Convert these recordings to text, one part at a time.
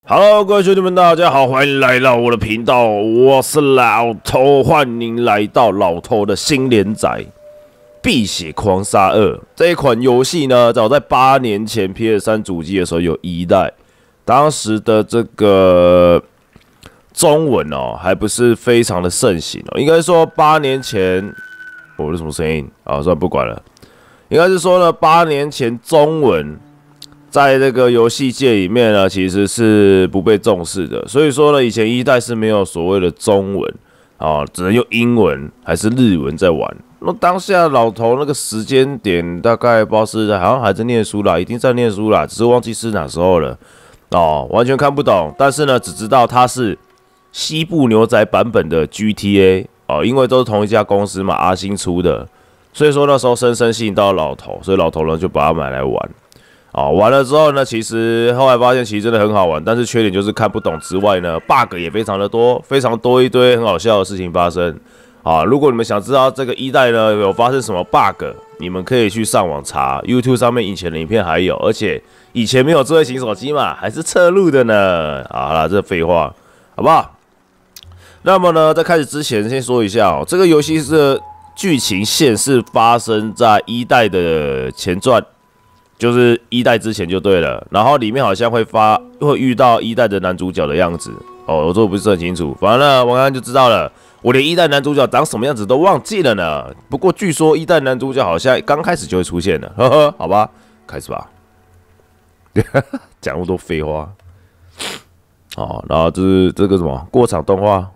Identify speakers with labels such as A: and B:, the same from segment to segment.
A: Hello， 各位兄弟们，大家好，欢迎来到我的频道，我是老头，欢迎来到老头的新连载《碧血狂杀2》这一款游戏呢，早在8年前 PS3 主机的时候有一代，当时的这个中文哦还不是非常的盛行哦，应该说8年前，这什么声音啊？算了不管了，应该是说呢，8年前中文。在这个游戏界里面呢，其实是不被重视的。所以说呢，以前一代是没有所谓的中文啊，只能用英文还是日文在玩。那当下老头那个时间点，大概不知道是好像还在念书啦，一定在念书啦，只是忘记是哪时候了哦，完全看不懂。但是呢，只知道它是西部牛仔版本的 GTA 哦，因为都是同一家公司嘛，阿星出的，所以说那时候深深吸引到老頭，所以老头呢就把它买来玩。玩了之后呢，其实后来发现其实真的很好玩，但是缺点就是看不懂之外呢 ，bug 也非常的多，非常多一堆很好笑的事情发生。如果你们想知道这个一代呢有发生什么 bug， 你们可以去上网查 ，YouTube 上面以前的影片还有，而且以前没有智慧型手机嘛，还是侧录的呢。好啦，这废话，好不好？那么呢，在开始之前先说一下这个游戏的剧情线是发生在一代的前传。就是一代之前就对了，然后里面好像会遇到一代的男主角的样子我这不是很清楚，反正呢，我刚刚就知道了，我连一代男主角长什么样子都忘记了呢。不过据说一代男主角好像刚开始就会出现了，呵呵，好吧，开始吧。讲那么多废话，然后就是这个什么过场动画，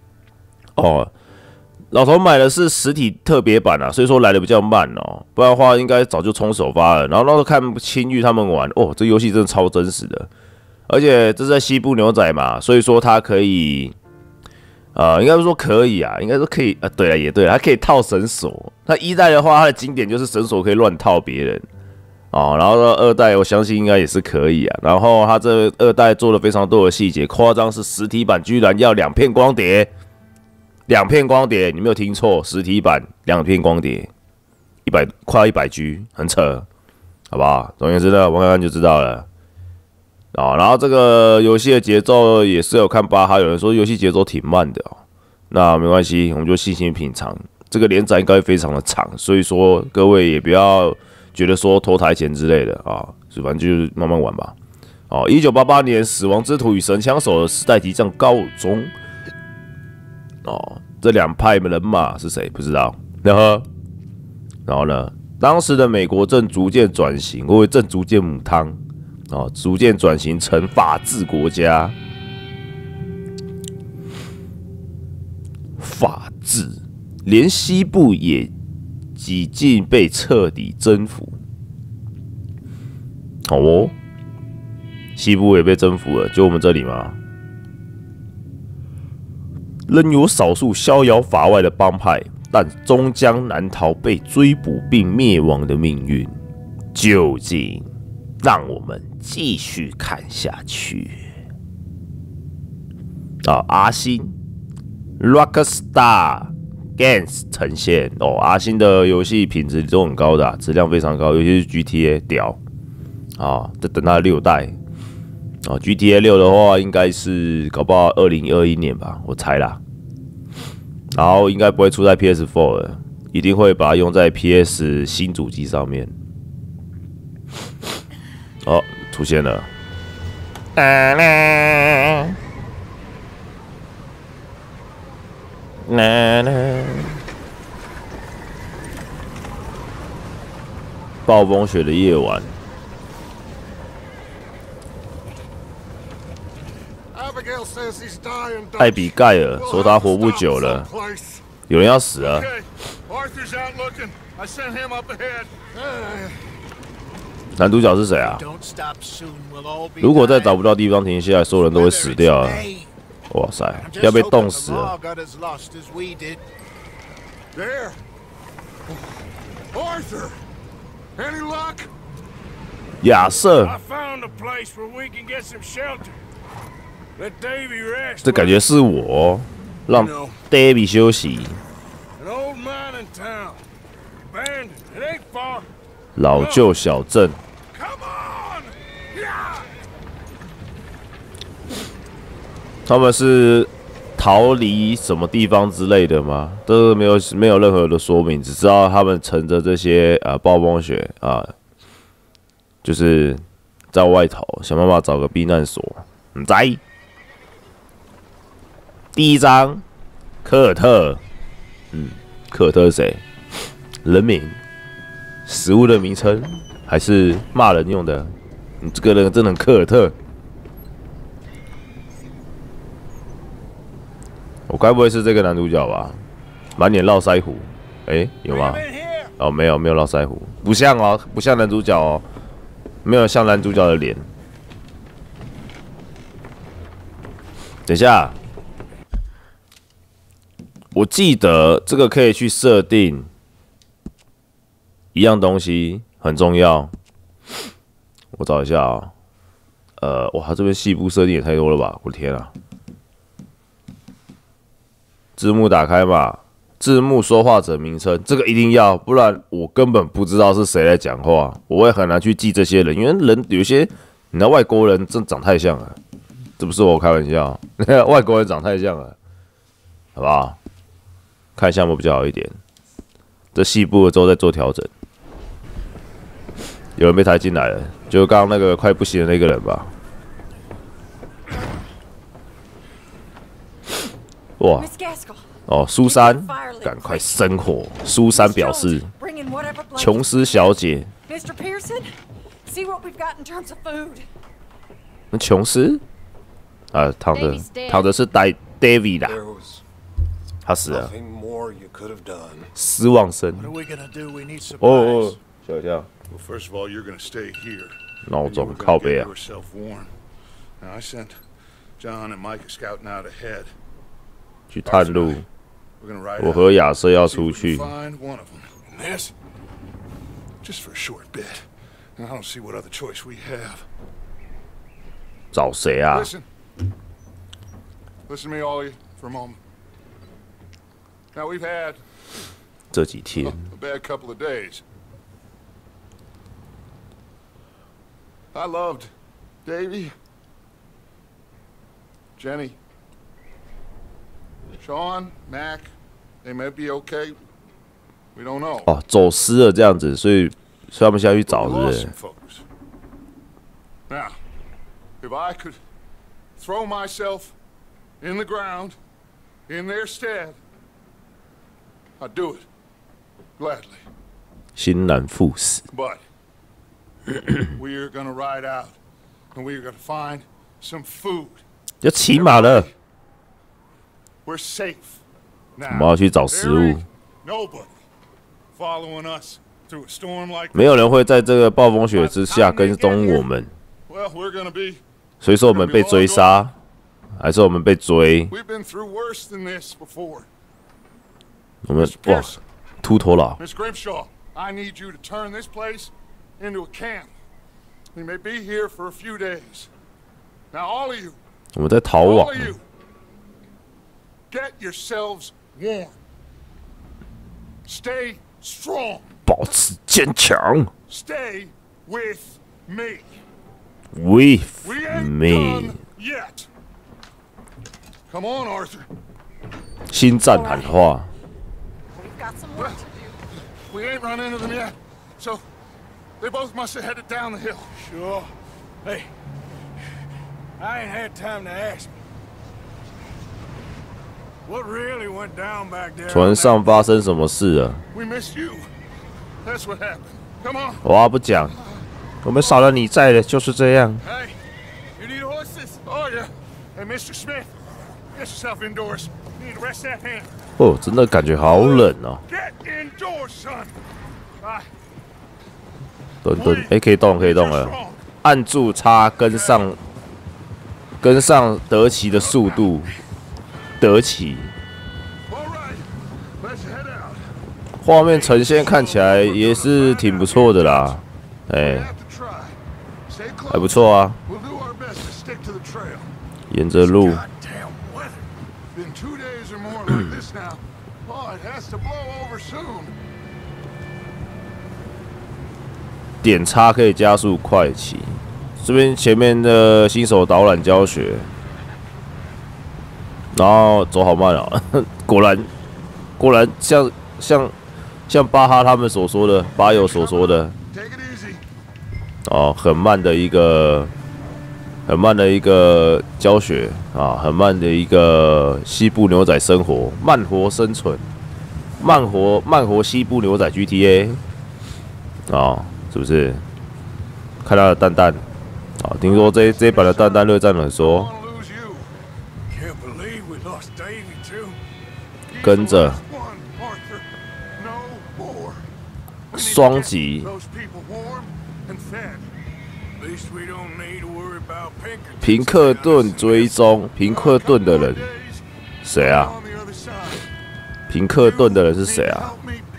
A: 老头买的是实体特别版所以说来的比较慢不然的话应该早就冲首发了。然后那时候看青玉他们玩，这游戏真的超真实的，而且这是在西部牛仔嘛，所以说它可以，应该说可以应该说可以对了也对了，它可以套绳索。那一代的话，它的经典就是绳索可以乱套别人然后呢二代我相信应该也是可以然后它这二代做了非常多的细节，夸张是实体版居然要2片光碟。2片光碟，你没有听错，实体版2片光碟快100G， 很扯，好不好？总而言之呢，玩看看就知道了。然后这个游戏的节奏也是有看巴哈，有人说游戏节奏挺慢的那没关系，我们就细心品尝。这个连载应该会非常的长，所以说各位也不要觉得说拖台前之类的反正就是慢慢玩吧。1988年，《死亡之徒与神枪手》的时代即将告终。这2派人马是谁？不知道。然后呢？当时的美国正逐渐转型，或者正逐渐母汤逐渐转型成法治国家。法治，连西部也几近被彻底征服。西部也被征服了，就我们这里吗？仍有少数逍遥法外的帮派，但终将难逃被追捕并灭亡的命运。究竟，让我们继续看下去。阿星 Rockstar Games 呈现阿星的游戏品质都很高的质量非常高，尤其是 GTA 屌在等它的6代。GTA 6的话，应该是搞不好2021年吧，我猜啦。然后应该不会出在 PS4 了，一定会把它用在 PS 新主机上面。出现了。暴风雪的夜晚。艾比盖尔说他活不久了，有人要死了。男主角是谁啊？如果再找不到地方停下来，所有人都会死掉了。哇塞，要被冻死了。亚瑟。这感觉是我让 Davy 休息。老旧小镇。 他们是逃离什么地方之类的吗？都没有任何的说明，只知道他们乘着这些暴风雪就是在外头想办法找个避难所。唔知。第一章，科尔特，科尔特是谁？人名、食物的名称，还是骂人用的？你这个人真的很科尔特。我该不会是这个男主角吧？满脸络腮胡，有吗？哦，没有络腮胡，不像哦，不像男主角哦，没有像男主角的脸。等一下，我记得这个可以去设定一样东西，很重要。我找一下啊、哇，这边细部设定也太多了吧！我的天啊！字幕打开嘛，字幕说话者名称，这个一定要，不然我根本不知道是谁在讲话，我会很难去记这些人，因为人有些你的外国人真长太像了，这不是我开玩笑，外国人长太像了，好不好？看项目比较好一点，这细部了之后再做调整。有人被抬进来了，就刚刚那个快不行的那个人吧。哇！哦，苏珊，赶快生火！苏珊表示，琼斯小姐。那琼斯啊，躺着是David 啦，他死了，失望生。哦，笑一笑。闹钟靠背啊。去探路。我和亚瑟要出去。找谁啊？
B: Listen to me, all of you, for a moment. Now we've had
A: 这几天
B: a bad couple of days. I loved Davey, Jenny, Sean, Mac. They may be okay. We don't know.
A: 哦，走失了这样子，所以他们下去找，是不是？
B: Now, if I could throw myself in the ground, in their stead, I'd do it gladly.
A: 欣然赴死。
B: But we're gonna ride out, and we're gonna find some food.
A: 要骑马了，
B: We're safe
A: 我
B: now.
A: 们要去找食
B: There
A: 物
B: ain't。nobody following us through a storm like
A: 没有人会在这个暴风雪之下跟踪我们，
B: Well, we're gonna be.
A: 所以说我们被追杀，还是我们被追？
B: We've been through worse than this before.
A: 我们哇，秃头佬，
B: Miss Grimshaw, I need you to turn this place into a camp. We may be here for a few days. Now, all of you,
A: 我们在逃
B: all
A: 亡
B: of。you, get yourselves warm. Stay strong.
A: 保持坚强
B: Stay with me.
A: ，with
B: We ain't
A: me。
B: done yet. Come on, Arthur.
A: 心脏喊话，
C: We've got some work to do.
B: We ain't run into them yet, so they both must have headed down the hill.
D: Sure. Hey, I ain't had time to ask. What really went down back there?
A: 船上发生什么事了？
B: We missed you. That's what happened. Come on.
A: 我不讲，我们少了你在的就是这样。
B: Hey, you need horses? Oh, yeah. Hey, Mr. Smith, get yourself indoors. You need to rest that hand.
A: 哦，真的感觉好冷哦。
B: Get indoors, son. Bye.
A: 蹲蹲，可以动，可以动了。按住叉跟上德奇的速度，德奇。
B: All right. Let's head out.
A: 画面呈现看起来也是挺不错的啦，
B: Have to try. Stay
A: 还不
B: close.
A: 错啊。
B: We'll do our best to stick to the trail.
A: 沿着路，
B: Goddamn weather. Been 2 days or more like this now. Oh, it has to blow over soon.
A: 点叉可以加速快骑。这边前面的新手导览教学， 然后走好慢哦，果然像巴哈他们所说的，巴友所说的，哦，很慢的一个教学啊，很慢的一个西部牛仔生活，慢活生存，慢活西部牛仔 GTA 啊，是不是？看他的蛋蛋啊，听说这一版的蛋蛋热战了说，跟着双击。平克顿追踪平克顿的人，谁啊？平克顿的人是谁啊？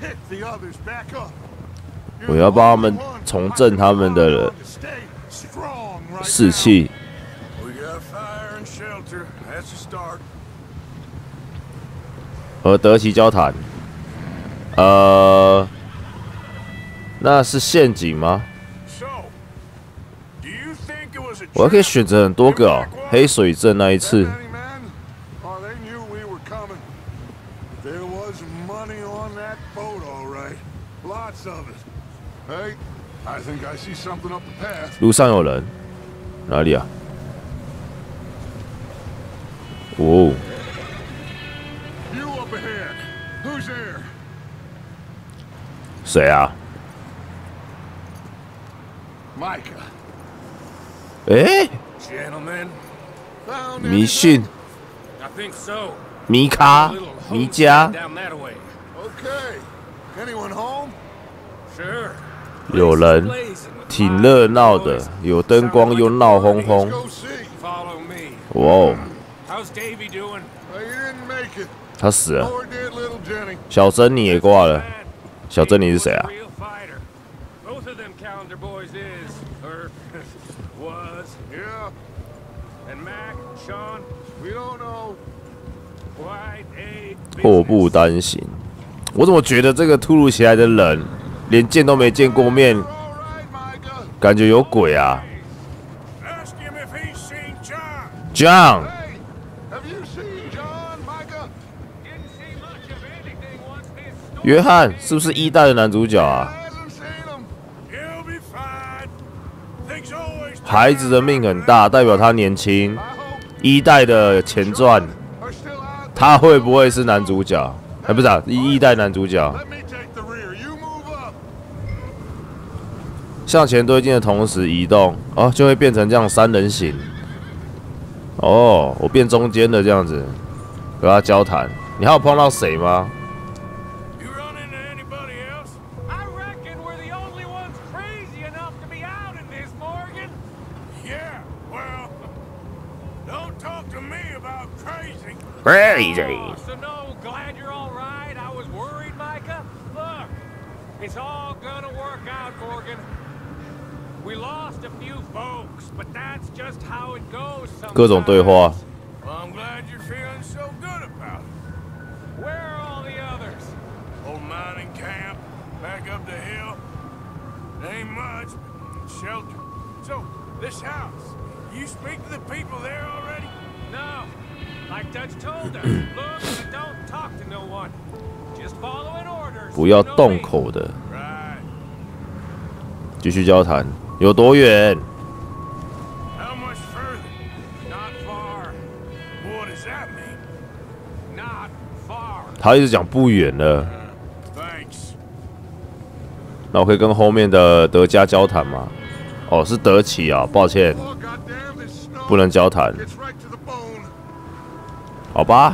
A: 我要帮他们重振他们的士气。和德奇交谈，那是陷阱吗？我还可以选择很多个哦。黑水镇那一次，路上有人，哪里啊？哦，谁啊？哎，迷信，迷咖，迷家，有人，挺热闹的，有灯光又闹哄哄。哇哦，他死了。小珍妮也挂了。小珍妮是谁啊？迫不单行。我怎么觉得这个突如其来的人，连见都没见过面，感觉有鬼啊 ！John， 约翰是不是一代的男主角啊？孩子的命很大，代表他年轻。一代的前传，他会不会是男主角？哎，不是啊，一代男主角。向前推进的同时移动，哦，就会变成这样3人形。哦，我变中间的这样子，和他交谈。你还有碰到谁吗？Crazy.
D: So no, glad you're all right. I was worried, Micah. Look, it's all gonna work out, Morgan. We lost a few folks, but that's just how it goes sometimes.
A: 各种对话。
D: Well, I'm glad you're feeling so good about it. Where are all the others? Old mining camp, back up the hill. Ain't much, but shelter. So, this house, you speak to the people there already? No. Like Dutch told us, look and don't talk to no one. Just following orders.
A: 不要动口的。继续交谈，有多远？
D: How much further? Not far. What does that mean? Not far.
A: 他一直讲不远了。
D: Thanks.
A: 那我可以跟后面的德加交谈吗？哦，是德奇啊，抱歉，不能交谈。好吧。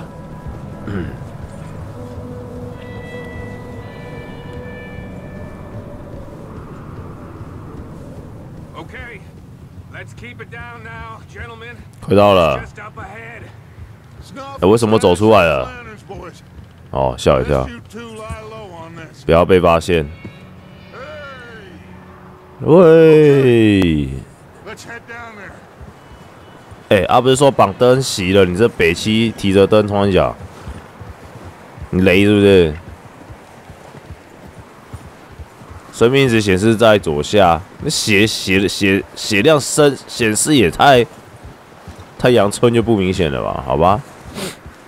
D: Okay, let's keep it down now, gentlemen.
A: 回到了。
D: Just up ahead.
A: 为什么走出来了？哦，吓一跳，不要被发现。喂。哎，不是说绑灯熄了，你这北七提着灯冲一脚，你雷是不是？生命值显示在左下，那血量显示也太阳春就不明显了吧？好吧。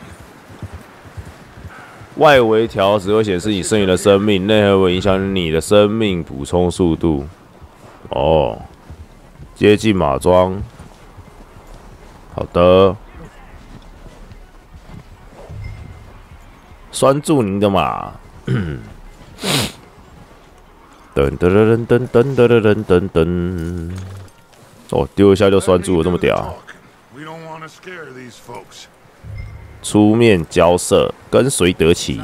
A: 外围条只会显示你剩余的生命，内核会影响你的生命补充速度。哦，接近马庄。好的。拴住您的马。噔噔噔噔噔噔噔噔噔。哦，丢一下就拴住了，这么屌。出面交涉，跟随得起。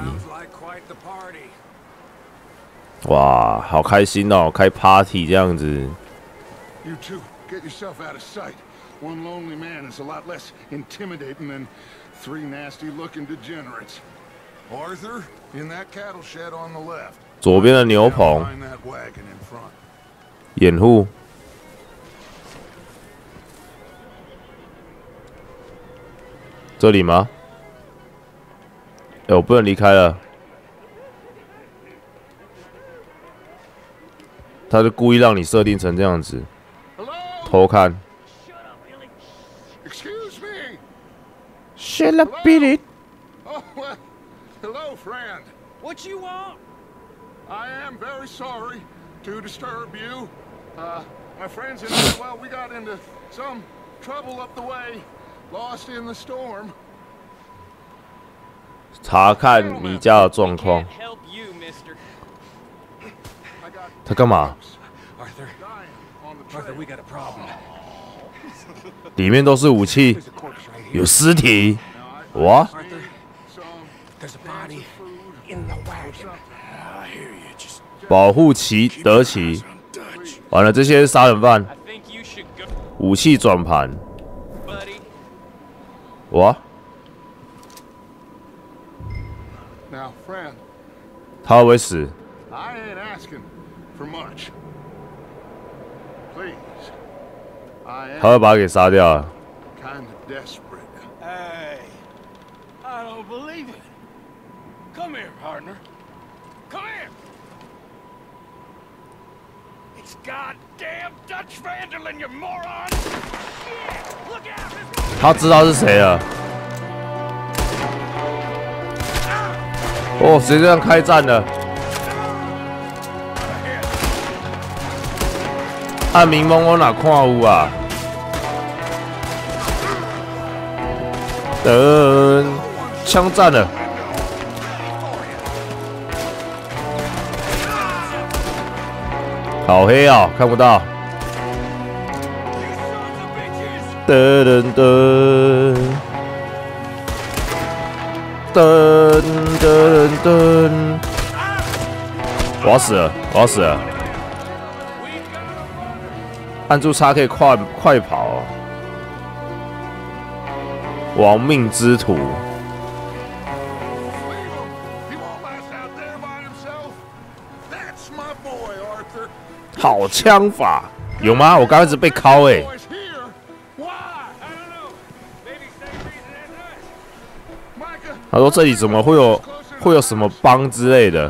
A: 哇，好开心哦，开 party 这样子。
B: You two, get yourself out of sight. One lonely man is a lot less intimidating than 3 nasty-looking degenerates. Arthur, in that cattle shed on the left.
A: 左边的牛棚，掩护。这里吗？我不能离开了。他是故意让你设定成这样子，偷看。
B: Excuse me.
A: Shut up, Billy.
B: Oh, well, hello, friend.
D: What you want?
B: I am very sorry to disturb you. My friends and I, well, we got into some trouble up the way, lost in the storm.
A: 查看你家的状况。他干嘛？里面都是武器，有尸体。哇！保护其得其。完了，这些是杀人犯。武器转盘。哇！
B: Now, friend,
A: 他会不会死？
B: I ain't asking for much. Please, I
A: 他
B: am
A: 会把他给杀掉了。
B: kind of desperate.
D: Hey, I don't believe it. Come here, partner. Come here. It's goddamn Dutch Vanderlyn, you moron! Yeah, look out!
A: 他知道是谁了。哦，直接这样开战了。暗明蒙我哪看有啊？枪战了。好黑啊、哦，看不到。噔噔噔。 噔噔噔！我要死了！我要死了！按住叉可以快跑、哦！亡命之徒！好枪法，有吗？我刚刚一直被敲哎、欸。 他说：“这里怎么会有什么帮之类的？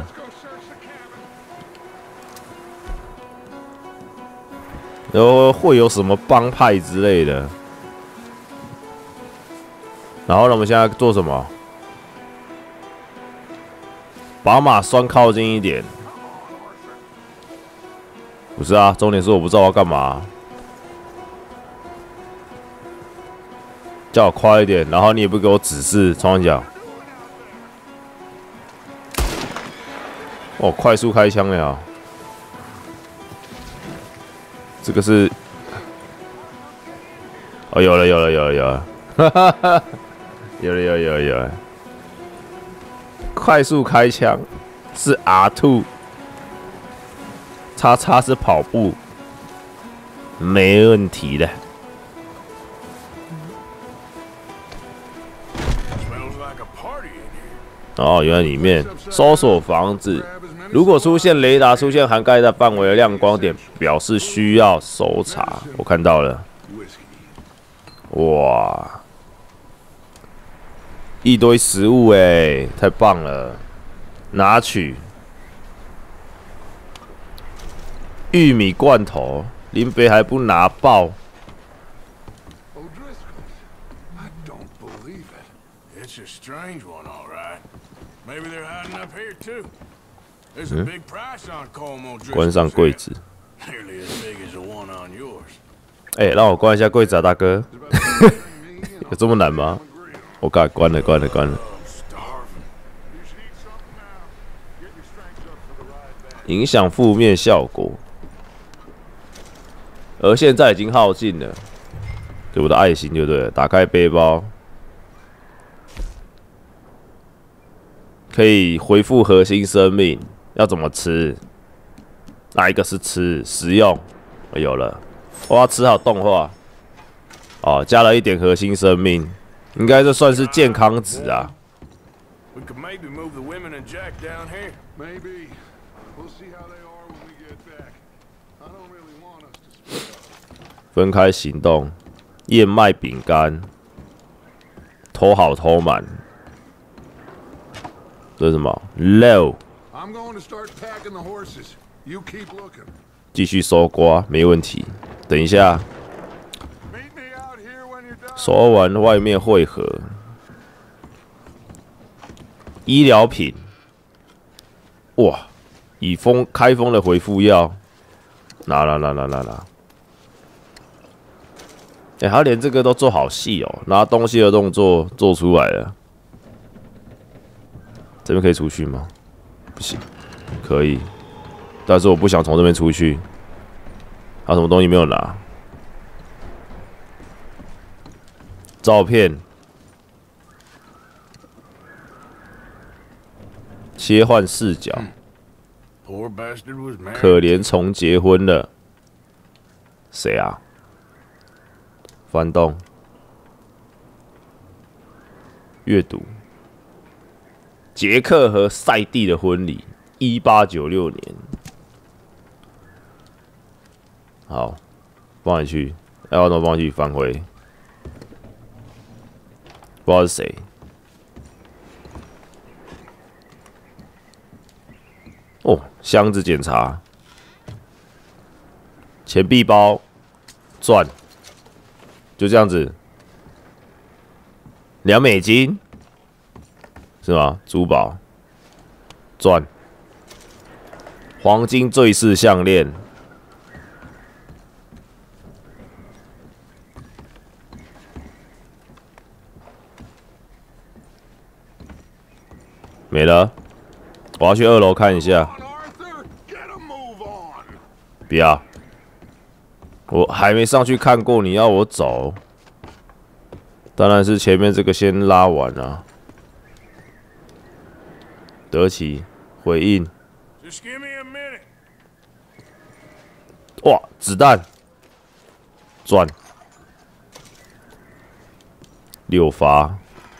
A: 然后会有什么帮派之类的？然后呢，我们现在做什么？把马拴靠近一点。不是啊，重点是我不知道我要干嘛。叫我快一点，然后你也不给我指示，冲讲。” 哦，快速开枪了！这个是……哦，有了，哈哈哈，有了！快速开枪是 R2， 叉叉是跑步，没问题的。哦，原来里面搜索房子。 如果出现雷达出现涵盖的范围的亮光点，表示需要搜查。我看到了，哇，一堆食物哎，太棒了！拿取玉米罐头，林北还不拿爆。
D: It's a strange one, all right. Maybe they're hiding up here too. There's a big price on Como Driscoll's
A: 关上柜子。
D: Nearly as big as the one on yours.
A: 哎、让我关一下柜子啊，大哥。有这么难吗？我关了。
D: I'm starving.
B: You should eat something now. Get your strength up for the ride back.
A: 影响负面效果，而现在已经耗尽了。对我的爱心，对不对？打开背包，可以恢复核心生命。要怎么吃？哪一个是吃？食用？有了，我要吃好动画。哦，加了一点核心生命，应该这算是健康值啊。
D: We could maybe move the women and Jack down here.
B: Maybe. We'll see how they are when we get back. I don't really want us to split up.
A: 分开行动，燕麦饼干，偷好偷满。这是什么 ？Low，
B: I'm going to start packing the horses. You keep looking.
A: 继续搜刮，没问题。等一下，
B: Meet me out here when you're done.
A: 搜完外面汇合。医疗品，哇，已开封的回复药，拿。哎、他连这个都做好细哦，拿东西的动作做出来了。这边可以出去吗？不行，可以，但是我不想从这边出去。还有什么东西没有拿？照片。 切换视角，
D: Poor bastard was married.
A: 可怜虫结婚了。谁啊？翻动，阅读。杰克和赛蒂的婚礼，1896年。好，放回去，要怎么放回去？返回。不知道是谁。 哦，箱子检查，钱币包，赚，就这样子，2美金，是吗？珠宝，赚，黄金坠饰项链，没了。 我要去2楼看一下。
B: Arthur, get a move on.
A: 不要，我还没上去看过，你要我走？当然是前面这个先拉完啊。德奇回应，
D: Just give me a minute.
A: 哇，子弹，赚6发。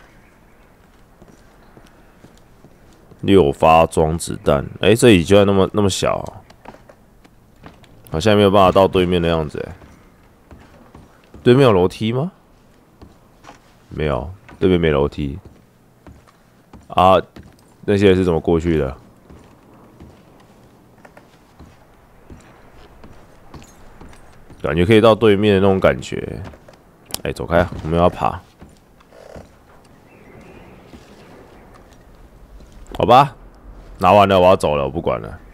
A: 6发装子弹，哎、这里居然那么小、啊，好像没有办法到对面的样子、欸。对面有楼梯吗？没有，对面没楼梯。啊，那些人是怎么过去的？感觉可以到对面的那种感觉。哎、走开，我们要爬。 好吧，拿完了，我要走了，我不管了。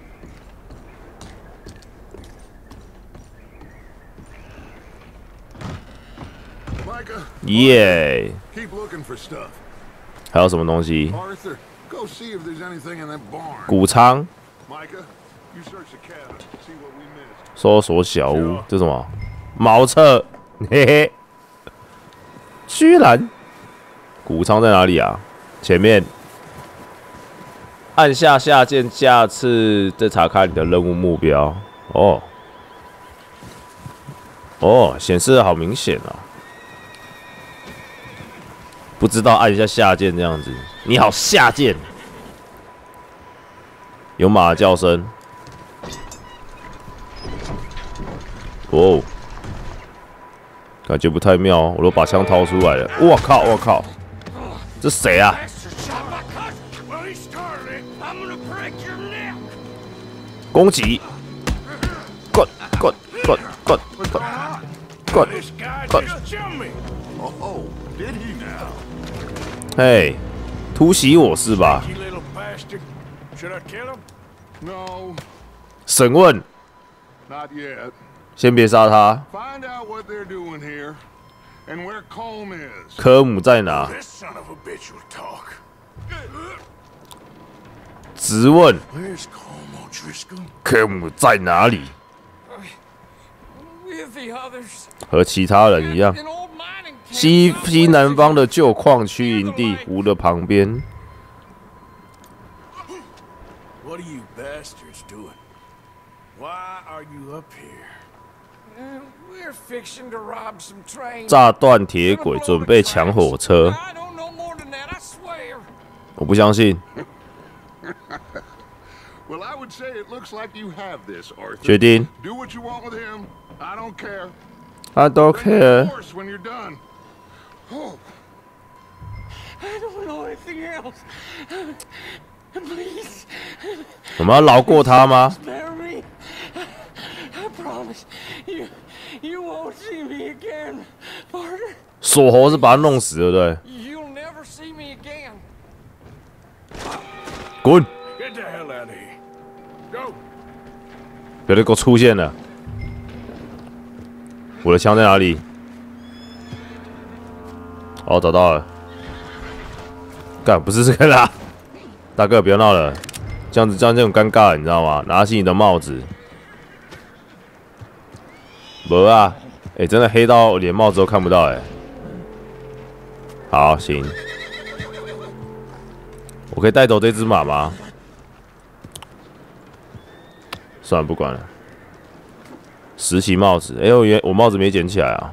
A: 耶！
B: Keep looking for stuff.
A: 还有什么东西？
B: Arthur, go see if there's anything in that barn.
A: 谷仓、
B: Micah, you search the cabin, see what we missed.
A: 搜索小屋，这什么？茅厕，嘿嘿。居然，谷仓在哪里啊？前面。 按下下键，下次再查看你的任务目标。哦，显示的好明显哦。不知道按一下下键这样子。你好，下键。有马的叫声。哦，感觉不太妙哦，我都把枪掏出来了。我靠，我靠，这谁啊？ 攻击！滚！
D: This guy just jumped me.
B: Oh, did he now?
A: 嘿，突袭我是吧？
D: You little bastard. Should I kill him?
B: No,
A: 审问，
B: not yet.
A: 先别杀他。
B: Find out what they're doing here and where Colm is.
A: 科姆在哪？
D: This son of a bitch will talk.
A: 质问，
D: Where's Colm O'Driscoll?
A: 科姆在哪里？
C: With the others.
A: 和其他人一样，
C: An old mining camp
A: 西南方的旧矿区营地湖的旁边。
D: What are you bastards doing? Why are you up here?
C: We're fixing to rob some trains.
A: 炸断铁轨，准备抢火车。
C: I don't know more than that, I swear.
A: 我不相信。
B: Well, I would say it looks like you have this, Arthur.
A: 决定。
B: Do what you want with him. I don't care.
A: I don't
B: Bring the
A: care.
B: horse when you're done. Oh,
C: I don't know anything else. Please,
A: 我们要饶过他吗？
C: spare me. I promise you won't see me again, partner.
A: 锁喉是把他弄死，对不对？
C: You'll never see me again.
A: 滚！
D: Get the hell out of here. Go.
A: 别再给我出现了！我的枪在哪里？哦，找到了。干，不是这个啦！大哥，不要闹了，这样就很尴尬了，你知道吗？拿起你的帽子。没啊，真的黑到连帽子都看不到好，行。我可以带走这只马吗？算了，不管了。实习帽子，我帽子没捡起来啊。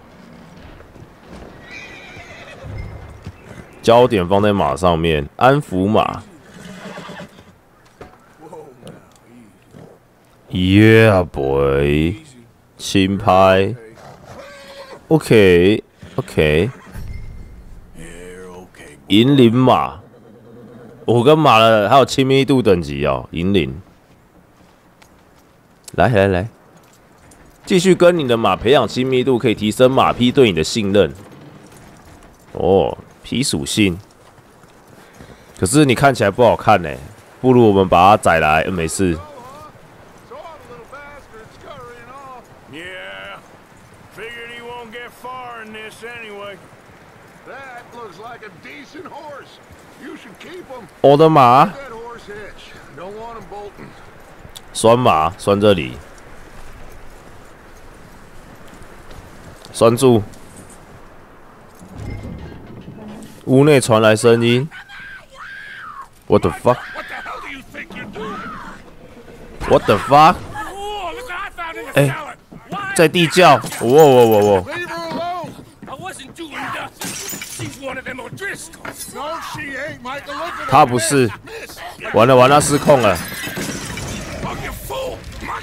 A: 焦点放在马上面，安抚马。Yeah boy， 轻拍。OK， 银鳞马，我跟马的还有亲密度等级哦，银鳞。来，继续跟你的马培养亲密度，可以提升马匹对你的信任。哦，皮属性，可是你看起来不好看呢，不如我们把它宰来，没事。
B: so all the little bastards scurrying off.
D: Yeah. Figured he won't get far in this anyway.
B: That looks like a decent horse. You should keep him.
A: 我的马，
B: That horse hitch. Don't want him bolting.
A: 拴马，拴这里，拴住。屋内传来声音 ，What the fuck？
D: What the hell do you think you're doing?
A: What the fuck？
D: Oh, look what I found in the
A: Hey.
D: cellar. Why?
A: 在地窖，我，
B: Leave her alone.
D: I wasn't doing nothing. She's one of them O'Driscolls.
B: No, she ain't, Michael. Look at her.
A: 他不是，
B: Miss.
A: 完了，失控了，
D: Oh, you fool!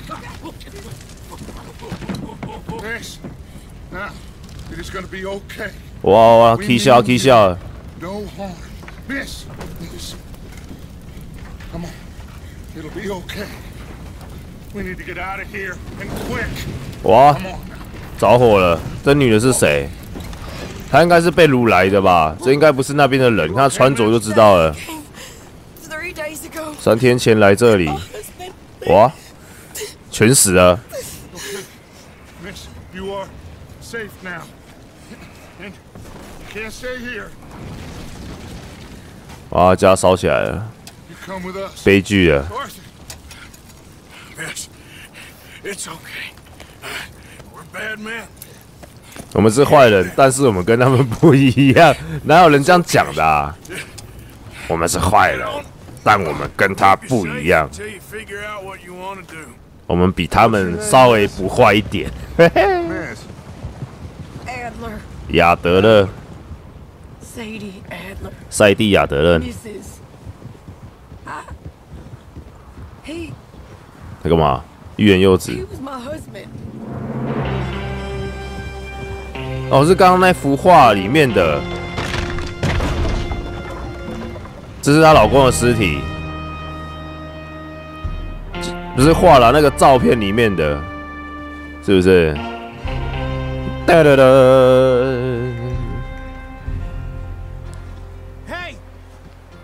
B: Miss. Now, it is gonna be okay.
A: 哇，踢笑了，
B: No harm. Miss. Miss. Come on. It'll be okay. We need to get out of here and quick.
A: 哇，
B: Come on now.
A: 着火了，这女的是谁？她应该是被掳来的吧？这应该不是那边的人，看她穿着就知道了。
C: 3 days ago.
A: 3天前来这里，哇，全死了。
B: Miss, you are safe now. And you can't stay here.
A: 哇，家烧起来了，
B: You come with us.
A: 悲剧了。
B: Arthur.
D: Miss, it's okay. We're bad men.
A: 我们是坏人，但是我们跟他们不一样，哪有人这样讲的啊？我们是坏人，但我们跟他不一样，
D: Until you figure out what you want to do.
A: 我们比他们稍微不坏一点。
B: Miss.
C: Adler.
A: 亚德勒，
C: Sadie Adler.
A: 塞蒂亚德勒，
C: Mrs. He
A: 那干嘛？欲言又止。
C: was my husband.
A: 哦，是刚刚那幅画里面的，这是她老公的尸体，不是画了那个照片里面的，是不是？哒哒哒。
D: Hey,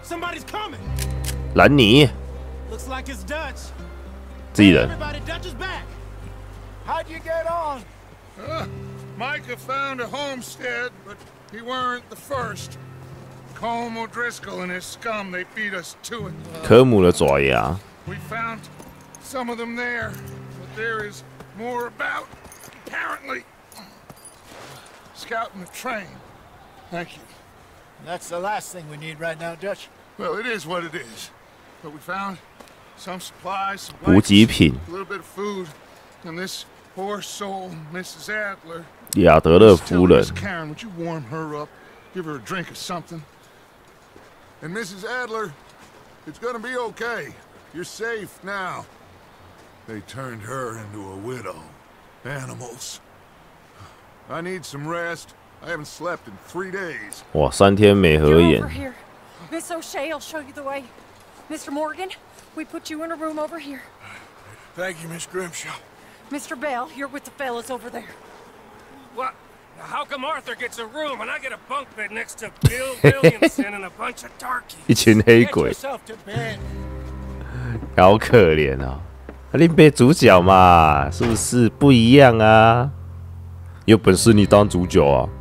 E: Somebody's coming.
A: 兰尼，
E: Looks like it's Dutch.
A: 自己人。
E: Everybody, Dutch is back. How'd you get on?
B: Micah found a homestead, but he weren't the first. Colm O'Driscoll and his scum, they beat us to it.
A: 科姆的爪牙，
B: We found some of them there, but there is more about, apparently. Scouting the train. Thank you.
E: That's the last thing we need right now, Dutch.
B: Well, it is what it is. But we found some supplies, some
A: 补给
B: blankets,
A: 品，
B: a little bit of food, and this poor soul, Mrs. Adler.
A: 亚德勒
B: Just tell
A: 夫人
B: Miss Karen, would you warm her up? Give her a drink or something? And Mrs. Adler, it's gonna be okay. You're safe now. They turned her into a widow. Animals. I need some rest. I haven't slept in 3 days.
A: 哇，3天没合
F: You're
A: 眼
F: over，here. Miss O'Shea will show you the way. Mr. Morgan, we put you in a room over here.
B: Thank you, Miss Grimshaw.
F: Mr. Bell, you're with the fellas over there.
D: What? How come Arthur gets a room and I get a bunk bed next to Bill Williamson and a bunch of darkies?
A: 一群黑
E: Get
A: 鬼，
E: yourself to bed.
A: 好可怜啊！你被主角嘛，是不是不一样啊？有本事你当主角啊！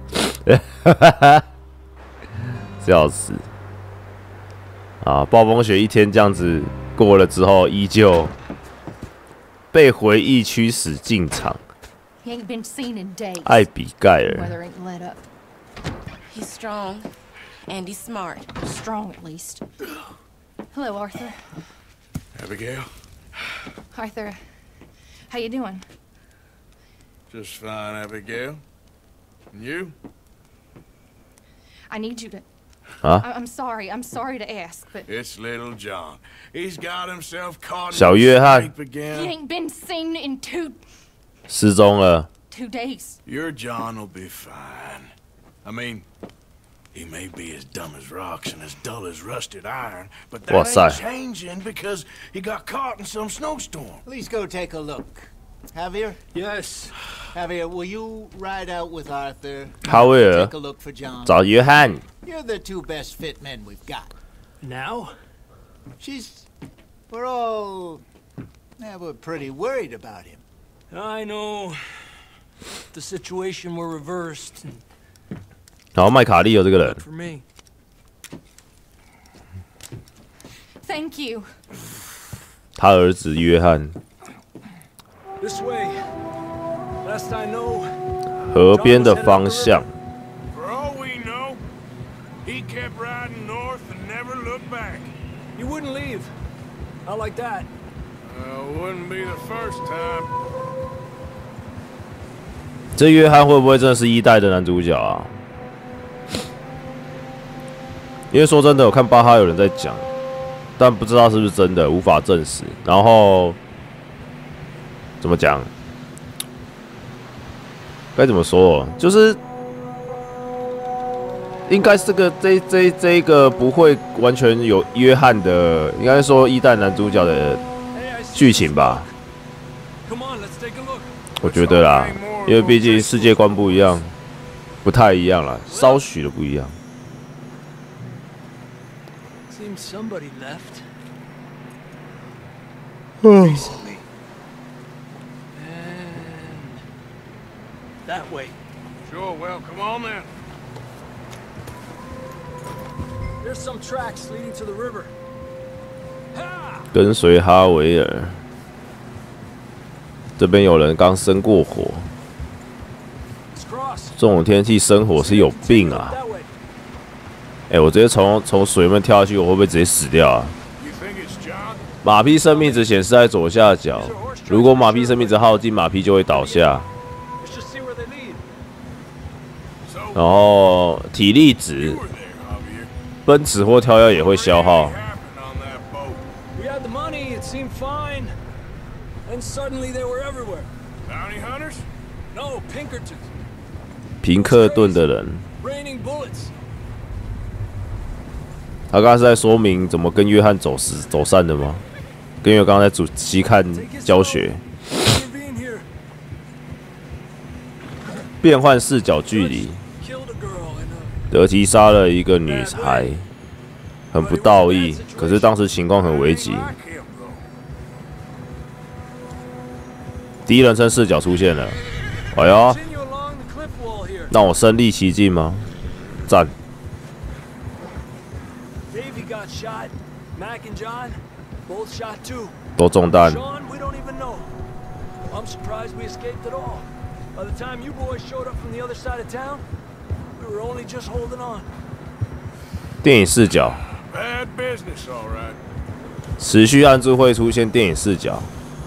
A: 笑死！啊，暴风雪一天这样子过了之后，依旧被回忆驱使进场。
F: He ain't been seen in days.
A: 艾比盖尔，
F: Weather ain't let up.
G: He's strong, and he's smart.
F: Strong at least. Hello, Arthur.
B: Abigail?
F: Arthur, how you doing?
B: Just fine, Abigail. And you?
F: I need you to.
A: Huh?
F: I'm sorry. I'm sorry to ask, but
B: It's little John. He's got himself caught in
A: 小约翰
B: scrape
F: he
B: again.
F: ain't been seen in 2
A: 失踪了。
F: days.
B: Your John will be fine. I mean, he may be as dumb as rocks and as dull as rusted iron, but that
A: What's that?
B: ain't changing because he got caught in some snowstorm.
E: Please go take a look. Javier?
D: Yes.
E: Javier, will you ride out with Arthur?
A: 哈维尔
E: Take a look for John.
A: 找约翰，
E: You're the 2 best fit men we've got.
D: Now?
E: We're all... we're pretty worried about him.
C: I know. The situation were reversed
A: 然后麦卡利有这个人，
C: for me.
F: Thank you.
A: 他儿子约翰，
C: This way. Last I know,
A: 河边的方向。
D: For all we know, he kept riding north and never looked back.
C: you wouldn't leave. Not like that.
D: Wouldn't be the first time.
A: 这约翰会不会真的是1代的男主角啊？因为说真的，我看巴哈有人在讲，但不知道是不是真的，无法证实。然后怎么讲？该怎么说？就是应该是这一个不会完全有约翰的，应该说1代男主角的
C: Hey, I see
A: 剧情吧。
C: Come on, let's take a look.
A: 我觉得啦，因为毕竟世界观不一样，不太一样啦，稍许的不一样。
C: Seems somebody left. Recently. And that way.
D: Sure, well, come on then.
C: There's some tracks leading to the river. Ha!
A: 跟随哈维尔，这边有人刚生过火，
C: Let's cross.
A: 这种天气生火是有病啊！
C: That way.
A: 哎、我直接从水面跳下去，我会不会直接死掉啊？
D: You think it's John?
A: 马匹生命值显示在左下角，如果马匹生命值耗尽，马匹就会倒下。
C: Let's just see where they lead.
A: 然后体力值，
D: We're there, Javier.
A: 奔驰或跳跃也会消耗
D: What。happened on that boat?
C: We had the money, it seemed fine. And suddenly they were everywhere.
D: Bounty hunters?
C: No, Pinkertons.
A: 平克顿的人，
C: Raining bullets.
A: 他刚刚是在说明怎么跟约翰走散的吗？跟因为刚刚在仔细看教学，
C: Intervene here.
A: 变换视角距离，
C: Killed a girl and
A: 德提杀了一个女孩。 很不道义。可是当时情况很危急，第一人称视角出现了。哎呦，让我身临其境吗？赞。都中弹。
H: I'm surprised we escaped at all. By the time you boys showed up from the other side of town, we were only just holding on.
A: 电影视角。
D: Bad business, all right.
A: 持续按住会出现电影视角。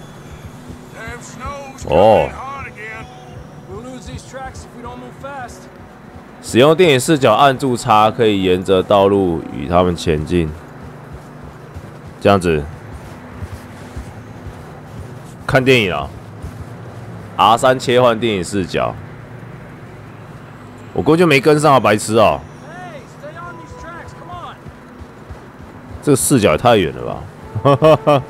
D: 哦。
H: We'll lose these tracks if we don't move fast.
A: 使用电影视角按住叉，可以沿着道路与他们前进。这样子。看电影啊。R3切换电影视角，我根本就没跟上啊，白痴啊！这个视角也太远了吧！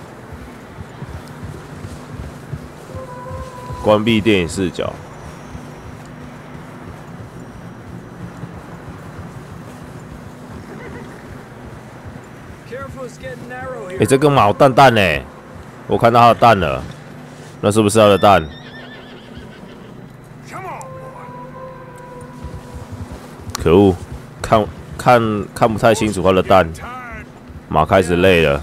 A: 关闭电影视角。这个马有蛋呢，我看到他的蛋了。那是不是他的蛋？可恶，看不太清楚他的蛋。马开始累了。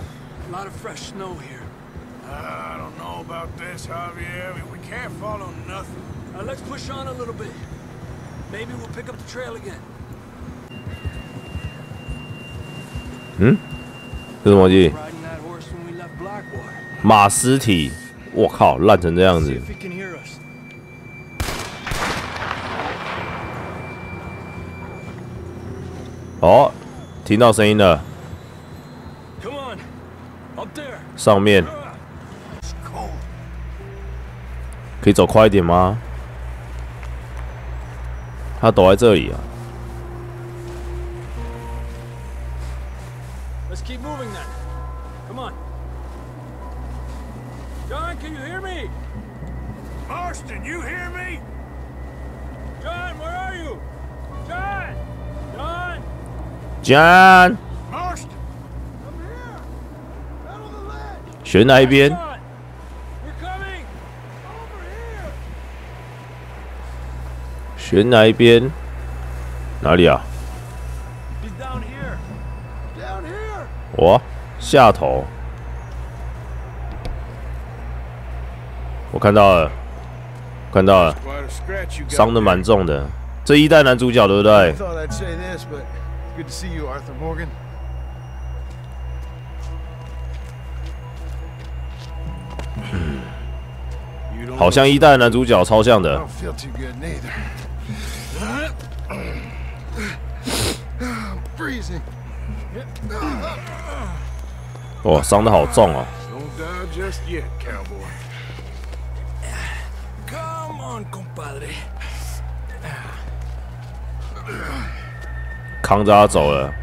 A: 嗯？这什么东西？马尸体。我靠，烂成这样子！哦，听到声音了。上面可以走快一点吗？他躲在这里啊。
H: John, can you hear me?
D: Marston, you hear me?
H: John, where are you? John! John!
A: John!
D: Marston!
H: I'm here! Out on the ledge!
A: 选哪一边？
H: We're coming! Over here!
A: 选哪一边？哪里啊？
H: He's down here! Down here!
A: 我下头。我看到了，看到了，伤得蛮重的。这一代男主角对不对？好像一代男主角超像的。哇，伤得好重哦。
H: Come on, compadre.
A: 扛着他走了。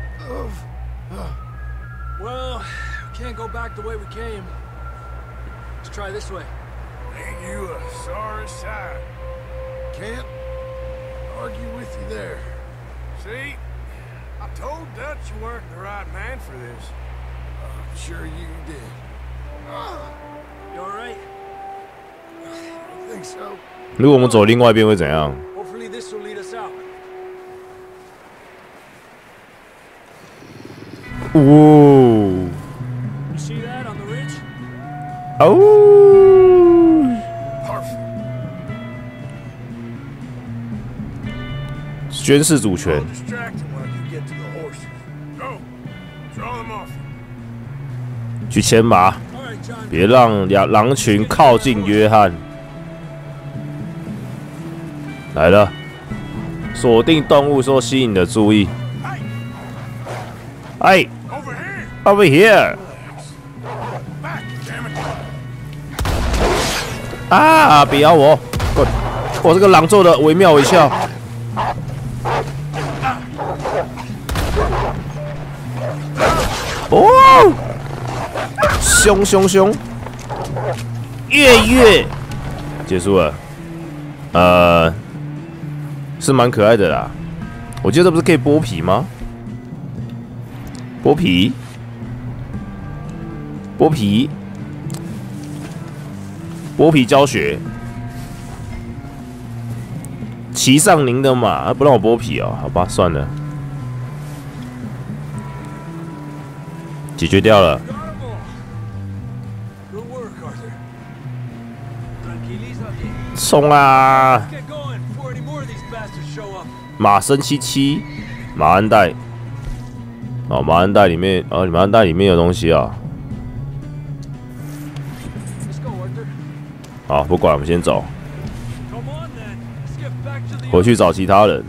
H: Well, we can't go back the way we came. Let's try this way.
D: Ain't you a sorry sight?
B: Can't argue with you there.
D: See? I told Dutch you weren't the right man for this.
B: I'm sure you did.
H: You all right?
B: I think so.
A: 如果我们走另外一边会怎样？
H: Hopefully this will lead us out.
A: 哦
H: You see that on the ridge?
A: 哦，
B: Perfect.
A: 宣示主权。
D: Distract him while you get to the horses. Go. Draw them off.
A: 去牵马，
H: All right, John.
A: 别让狼群靠近约翰。来了，锁定动物说吸引你的注意。哎
D: Over here.
A: ，over here！
D: Back, damn it.
A: 啊，别咬我！我这个狼做的惟妙惟肖。哦，凶凶凶！月结束了。是蛮可爱的啦。我记得这不是可以剥皮吗？ 剥皮，剥皮，剥皮教学。骑上您的马，不让我剥皮哦，好吧，算了，解决掉了。冲啊！马生77，马鞍带。哦，马鞍带里面，马鞍带里面有东西啊。好，不管，我们先走。回去找其他人。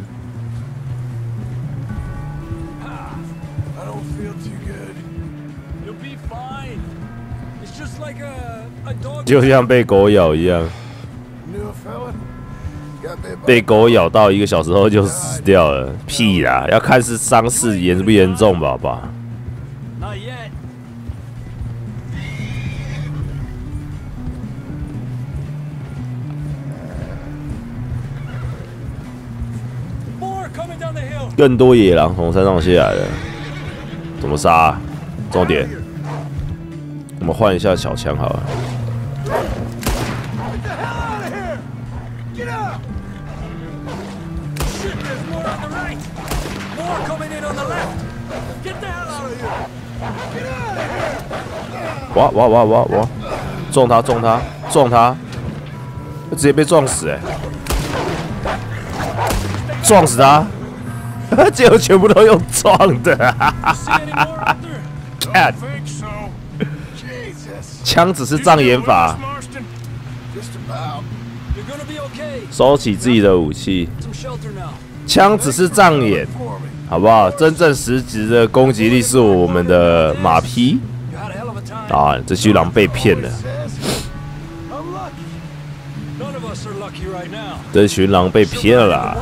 A: 就像被狗咬一样，被狗咬到1个小时后就死掉了。屁啦，要看是伤势严不严重吧，好吧。更多野狼从山上下来了，怎么杀啊？重点，我们换一下小枪好了。哇！撞他！直接被撞死撞死他！结果全部都用撞的，看，枪只是障眼法，收起自己的武器，枪只是障眼，好不好？真正实质的攻击力是我们的马匹啊！这群狼被骗了，这群狼被骗了啦。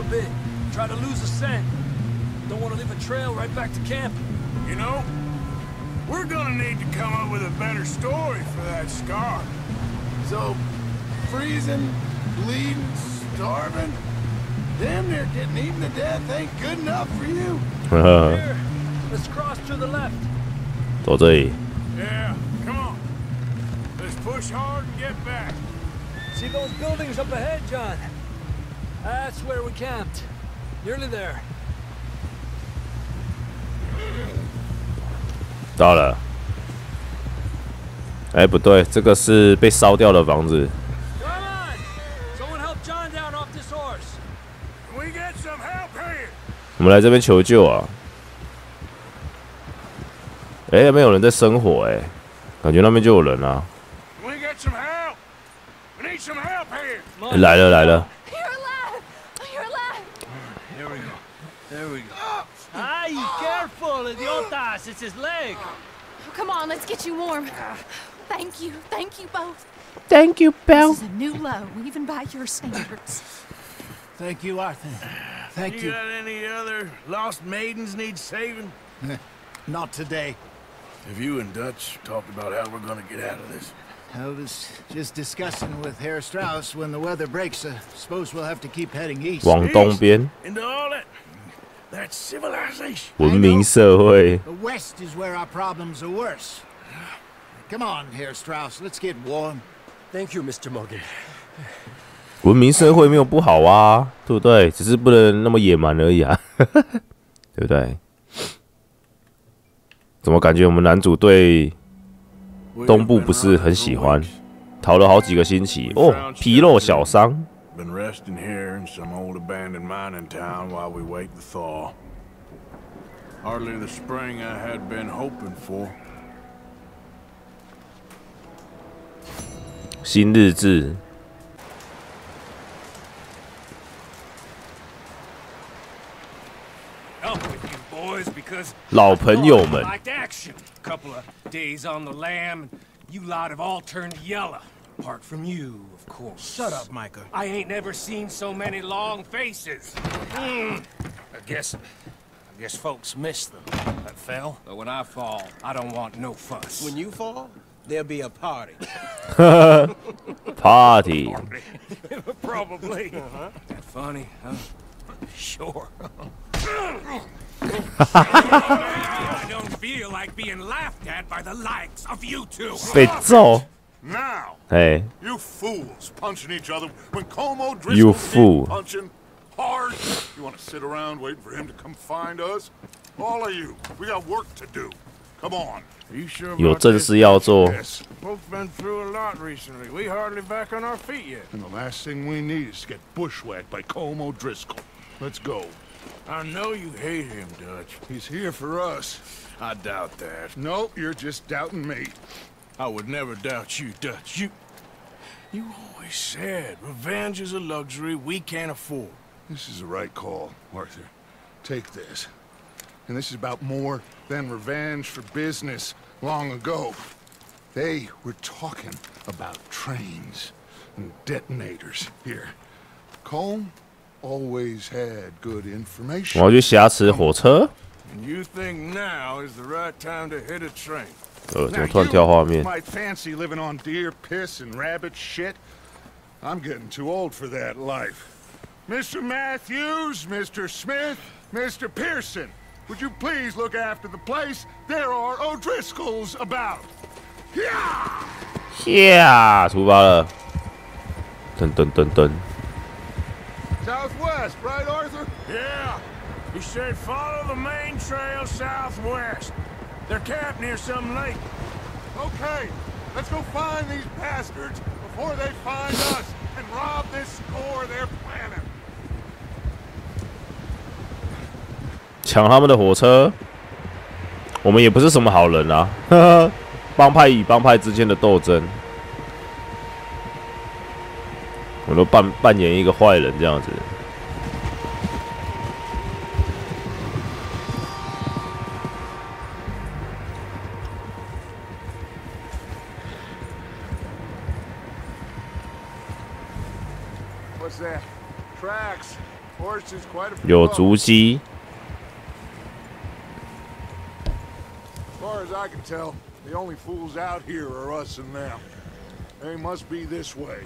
D: Right back to camp. You know, we're gonna need to come up with a better story for that scar.
B: So, freezing, bleeding, starving, damn near getting eaten to death ain't good enough for you.
H: Here, let's cross to the left.
A: 走这里。
D: Yeah, come on. Let's push hard and get back.
H: See those buildings up ahead, John? That's where we camped. Nearly there.
A: 到了，不对，这个是被烧掉的房子。我们来这边求救啊！没有人在生火感觉那边就有人啊。来了。
C: Idiotas, it's his leg.
G: Oh, come on, let's get you warm. Thank you both.
A: Thank you, Belle.
F: This is a new low, even by your standards.
E: Thank you, Arthur. Thank you.
D: You got any other lost maidens need saving?
E: Not today.
B: Have you and Dutch talked about how we're gonna get out of this?
E: I was just discussing with Herr Strauss when the weather breaks. Suppose we'll have to keep heading east.
A: 往东边。
D: Into all that civilization.
A: 文明社会。
E: The west is where our problems are worse. Come on, Herr Strauss, let's get warm.
H: Thank you, Mr. Morgan.
A: 文明社会没有不好啊，对不对？只是不能那么野蛮而已啊，对不对？怎么感觉我们男主对东部不是很喜欢？逃了好几个星期哦，皮肉小伤。
B: Been resting here in some old abandoned mining town while we wait the thaw. Hardly the spring I had been hoping for.
A: 新日志。 老朋友们。
C: Couple of days on the lam, you lot have all turned yellow. Apart from you, of course.
E: Shut up, Micah.
C: I ain't never seen so many long faces. I guess folks miss them. That fell. But when I fall, I don't want no fuss.
E: When you fall, there'll be a party.
A: Party.
C: Probably. That funny, huh? Sure. I don't feel like being laughed at by the likes of you two.
A: 被揍。
B: Now,
A: 哎
B: you fools punching each other when Como
A: You
B: Driscoll
A: fool.
B: punching hard. You want to sit around waiting for him to come find us? All of you, we got work to do. Come on.
D: You sure
A: 有
D: about
A: 正
D: this?
A: 事要做。
B: Yes.
D: Folks been through a lot recently. We hardly back on our feet yet.
B: And the last thing we need is to get bushwhacked by Como Driscoll. Let's go.
D: I know you hate him, Dutch.
B: He's here for us.
D: I doubt that.
B: No, you're just doubting me.
D: I would never doubt you, Dutch. You always said revenge is a luxury we can't afford.
B: This is the right call, Arthur. Take this. And this is about more than revenge for business long ago. They were talking about trains and detonators here. Colm always had good
A: 我
B: information.
A: 要去挟持火车。
D: And you think now is the right time to hit a train?
A: 怎
B: Now
A: 么突然跳画面？
B: you might fancy living on deer piss and rabbit shit. I'm getting too old for that life. Mr. Matthews, Mr. Smith, Mr. Pearson, would you please look after the place? There are O'Driscolls about. Yeah!
A: 呀，出发了！噔噔噔噔，
B: Southwest, right, Arthur?
D: Yeah. He said follow the main trail southwest. They're camped near some lake.
B: Okay, let's go find these bastards before they find us and rob this store they're planning.
A: 抢他们的火车。我们也不是什么好人啊，呵呵，帮派与帮派之间的斗争，我都扮演一个坏人这样子。
B: What's that? Tracks. Horses, quite a few.
A: 有
B: of 'em.
A: 足迹，
B: As far as I can tell, the only fools out here are us and them. They must be this way.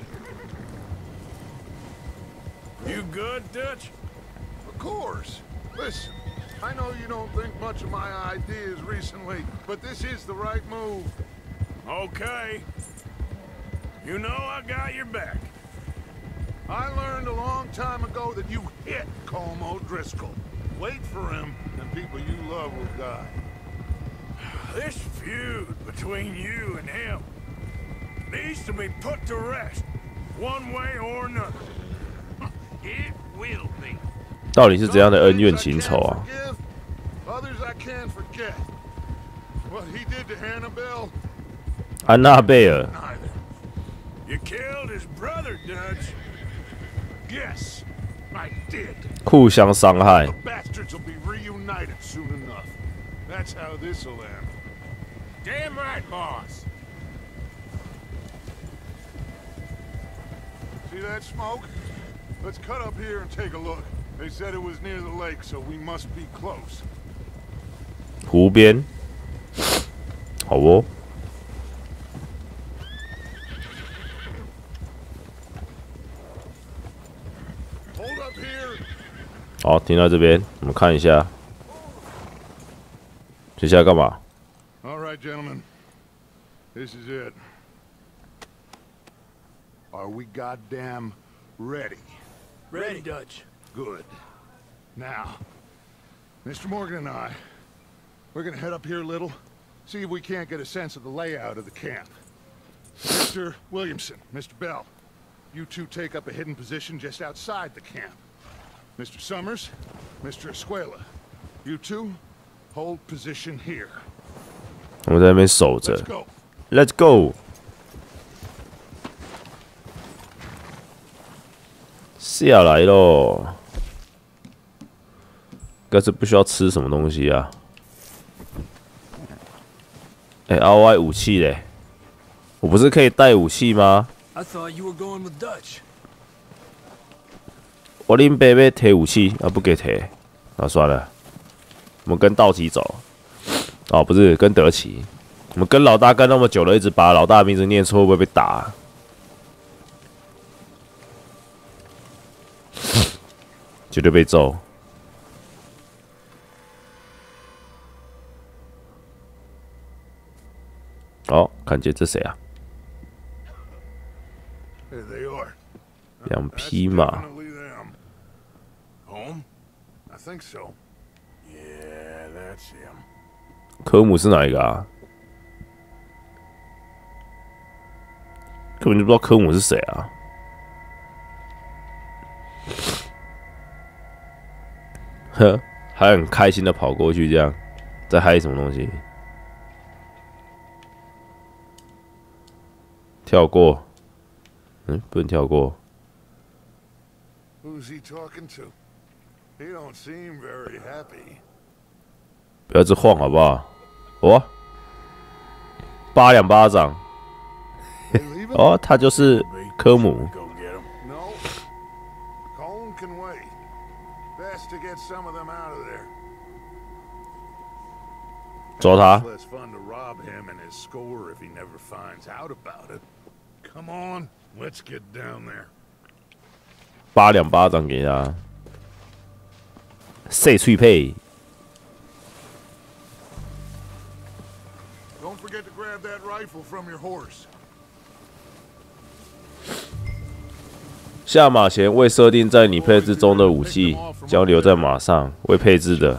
D: You good, Dutch?
B: Of course. Listen, I know you don't think much of my ideas recently, but this is the right move.
D: Okay. You know I got your back.
B: I learned a long time ago that you hit Como Driscoll. Wait for him, and people you love will die.
D: This feud between you and him needs to be put to rest, one way or another.
C: It will be.
A: 到底是怎样的恩怨
B: Some
A: 情
B: things
A: 仇
B: I
A: 啊？
B: can't forgive, others I can't forget. What he did to Annabelle,
A: 安娜贝尔，
B: neither.
D: You killed his brother, Dutch.
B: Yes, I did.
A: 互相伤害
B: The。bastards will be reunited soon enough. That's how this'll end.
C: Damn right, boss.
B: See that smoke? Let's cut up here and take a look. They said it was near the lake, so we must be close.
A: 湖边，好哦。
B: Hold up here.
A: 好，停到这边，我们看一下，接下来干嘛？
B: All right, gentlemen. This is it. Are we goddamn ready?
H: Ready, Dutch.
B: Good. Now, Mr. Morgan and I, we're gonna head up here a little, see if we can't get a sense of the layout of the camp. Mr. Williamson, Mr. Bell, you two take up a hidden position just outside the camp. Mr. Summers, Mr. Escuela, you two hold position here.
A: 我们在那边守着
B: Let's go.
A: ，Let's go。下来喽，该是不需要吃什么东西啊？哎，RY 武器嘞？我不是可以带武器吗？
H: I thought you were going with Dutch.
A: 我拎贝贝提武器啊，不给提，那算了，我们跟道奇走。哦，不是跟德奇，我们跟老大跟那么久了，一直把老大的名字念错，会不会被打啊？绝对被揍。 哦，看见这谁啊？
B: There they are.
A: 两匹马。
B: Definitely them. Home? I think so. Yeah, that's him.
A: 科姆是哪一个啊？根本就不知道科姆是谁啊！呵，还很开心的跑过去，这样在嗨什么东西？跳过，不能跳过。
B: Who's he talking to? He don't seem very happy.
A: 不要一直晃好不好？哦，扒两巴掌。哦，他就是科姆。
B: Go get him. No. Colin can wait. Best to get some of them out of there.
A: 抓他。
B: It's less fun to rob him and his score if he never finds out about it. Come on, let's get down there.
A: 扒两巴掌给他。碎脆配。
B: Don't forget to grab that rifle from your horse.
A: 下马前未设定在你配置中的武器将留在马上，未配置的。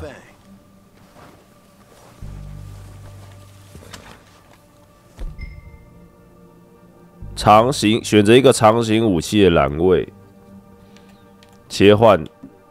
A: 长形选择一个长形武器的栏位，切换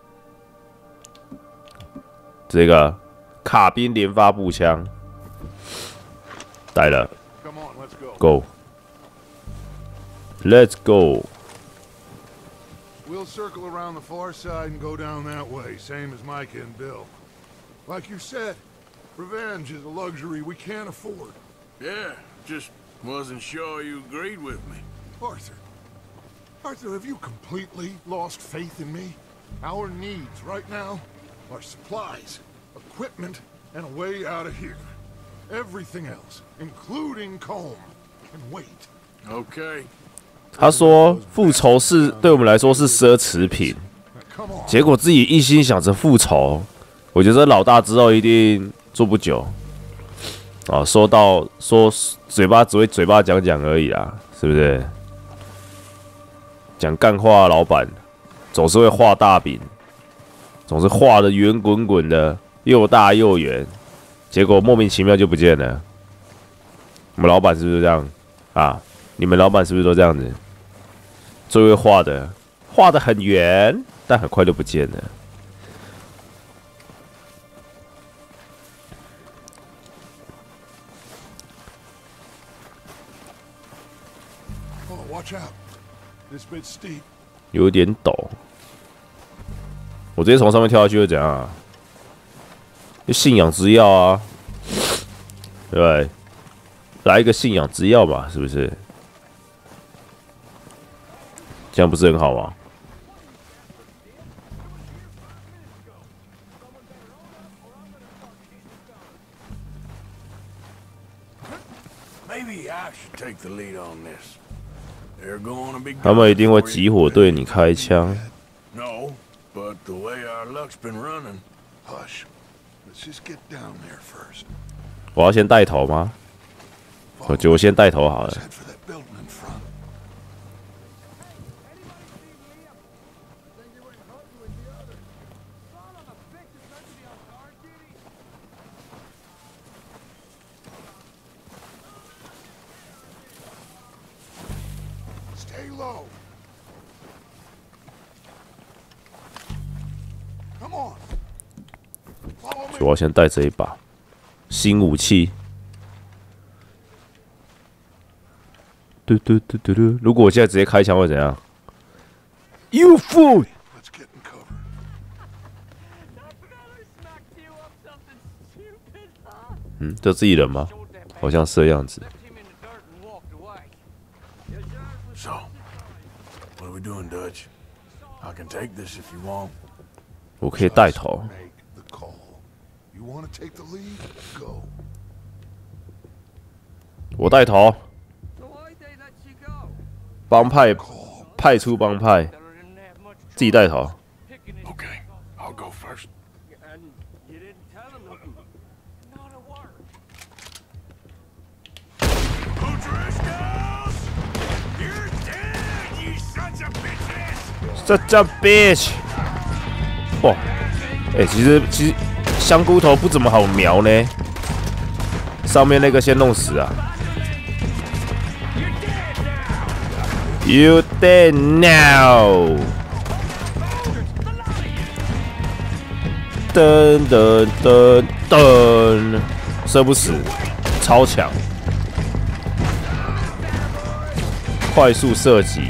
A: 这个卡宾连发步枪，带了
B: Come on, let's go.
A: ，Go，Let's go。
B: We'll circle around the far side and go down that way, same as Micah and Bill. Like you said, revenge is a luxury we can't afford.
D: Yeah, just wasn't sure you agreed with me.
B: Arthur. Arthur, have you completely lost faith in me? Our needs right now are supplies, equipment, and a way out of here. Everything else, including Colm, can wait.
D: Okay.
A: 他说：“复仇是对我们来说是奢侈品，
B: Come on.
A: 结果自己一心想着复仇。我觉得老大之后一定做不久。啊，说嘴巴只会嘴巴讲讲而已啦，是不是？讲干话，老板总是会画大饼，总是画的圆滚滚的，又大又圆，结果莫名其妙就不见了。我们老板是不是这样啊？你们老板是不是都这样子？” 最会画的，画的很圆，但很快就不见了。
B: Oh, watch out. This bit's steep.
A: 有点陡，我直接从上面跳下去会怎样啊？信仰之药啊，对不对？来一个信仰之药吧，是不是？ 这样不是很好吗？
D: Maybe I should take the lead on this. They're going to be.
A: 他们一定会集火对你开枪。
D: No, but the way our luck's been running.
B: Hush. Let's just get down there first.
A: 我要先带头吗？我觉得我先带头好了。
B: Let's head for that building in front. Stay low. Come on. Follow
A: 所以
B: me.
A: 我要先带这一把新武器。嘟嘟嘟嘟嘟！如果我现在直接开枪会怎样 ？You fool！
B: Let's get in cover.
A: 这自己人吗？好像是的样子。
D: So, what are we doing, Dutch? I can take this if you want.
A: 我可以带头。
B: Make the call. You want to take the lead? Go.
A: 我带头。帮派派出帮派，自己带头。
D: Okay, I'll go first.
A: 这叫 bitch！ 哇，其实香菇头不怎么好瞄呢，上面那个先弄死啊 ！You dead now！ 噔噔噔噔，射不死，超强，快速射击。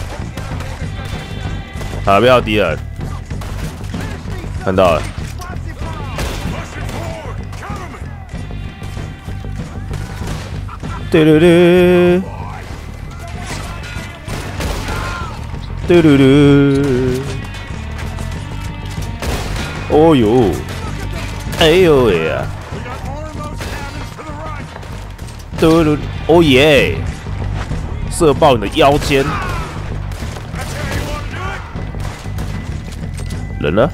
A: 好，不要敌人，看到了。嘟嘟嘟，嘟嘟嘟。哦呦，哎呦喂呀！嘟嘟，哦耶！射爆你的腰间。 人呢？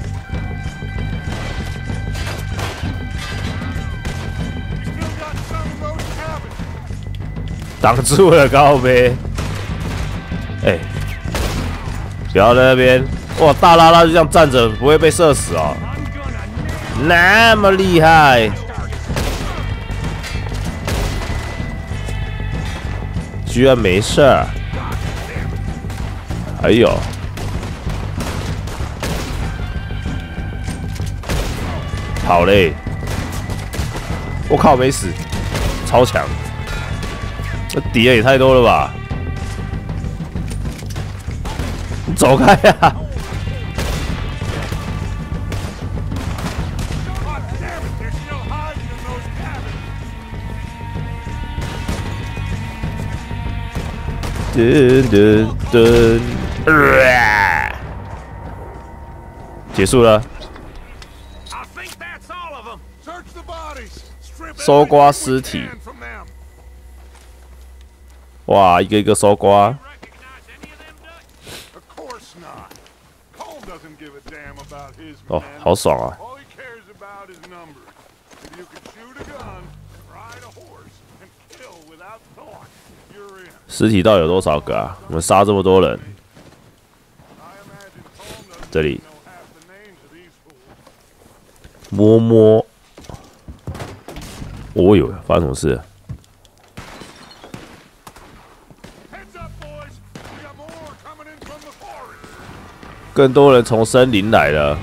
A: 挡住了高飞。哎，不要在那边！哇，大拉拉就这样站着，不会被射死哦。那么厉害！居然没事儿。哎呦！ 好嘞！我靠，没死，超强！这敌人也太多了吧？你走开呀！噔噔噔！结束了。 搜刮尸体，哇，一个一个搜刮。哦，好爽啊！尸体到底有多少个啊？我们杀这么多人，这里摸摸。 哦呦，发生什么事？更多人从森林来了。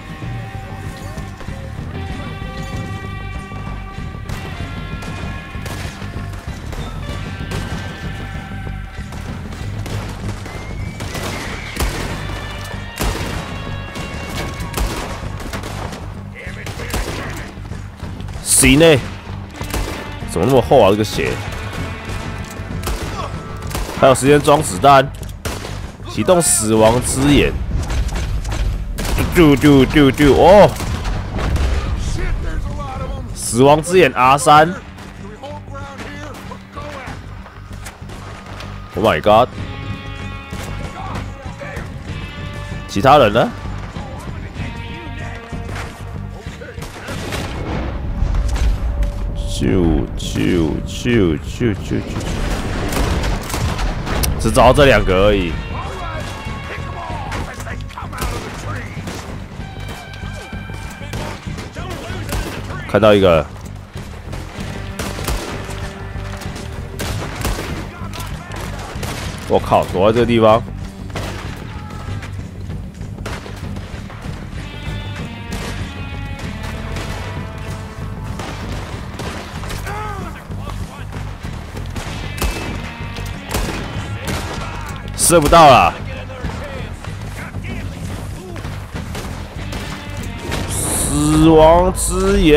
A: 行呢？ 怎么那么厚啊？这个血，还有时间装子弹，启动死亡之眼，嘟哦！死亡之眼 R3 ，Oh my god！ 其他人呢？ 只找到这两个而已。看到一个，我靠，躲在这个地方。 射不到了，死亡之眼，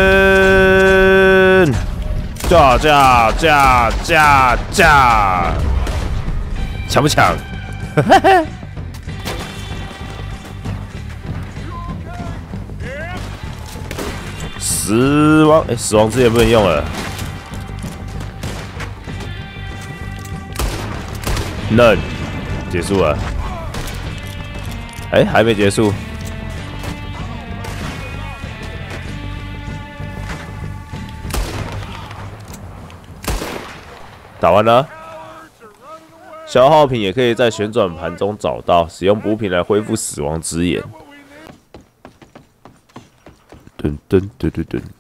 A: 抢不抢？死亡之眼不能用了。 None 结束了，还没结束。打完了， 消耗品也可以在旋转盘中找到，使用补品来恢复死亡之眼。噔噔噔噔噔，